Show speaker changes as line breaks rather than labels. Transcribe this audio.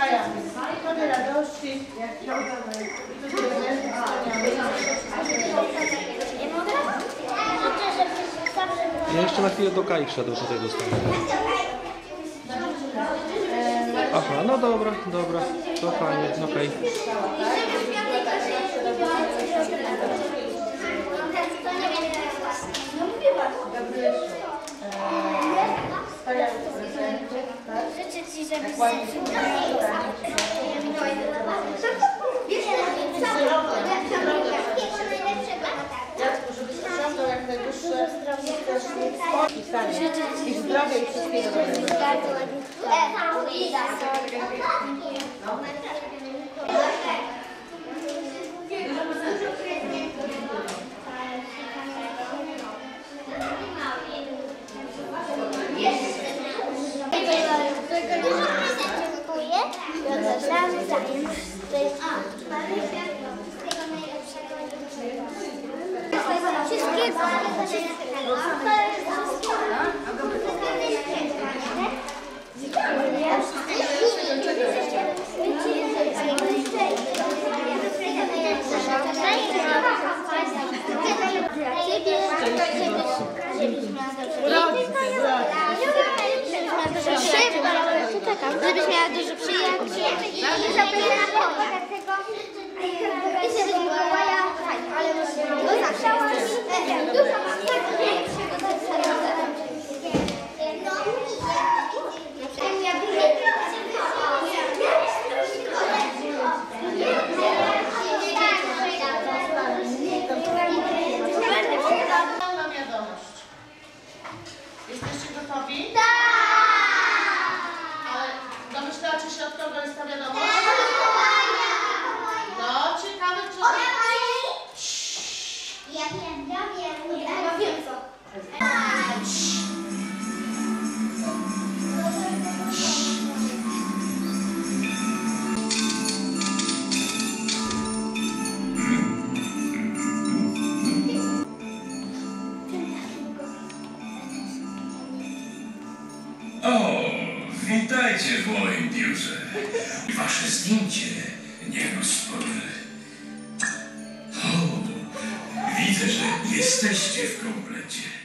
Kaja, tobie radości.
Ja jeszcze na chwilę do Kai wszedł, tutaj dostanę. Aha, no dobra, to fajnie, okej.
Życzę Ci, żebyś
Żebyś osiągnął jak najwyższe i zdrowia i wszystkiego dobrego.
Żebyś miała dużo przyjaciół. Jesteś Mikołaja, ale go zawsze dużo
Jesteście gotowi?
Tak!
Ale domyślacie się, od kogo jest ta wiadomość? No, ciekawe, czy...
Ja wiem co.
O, witajcie w moim biurze. Wasze zdjęcie nie rozporze. O, widzę, że jesteście w komplecie.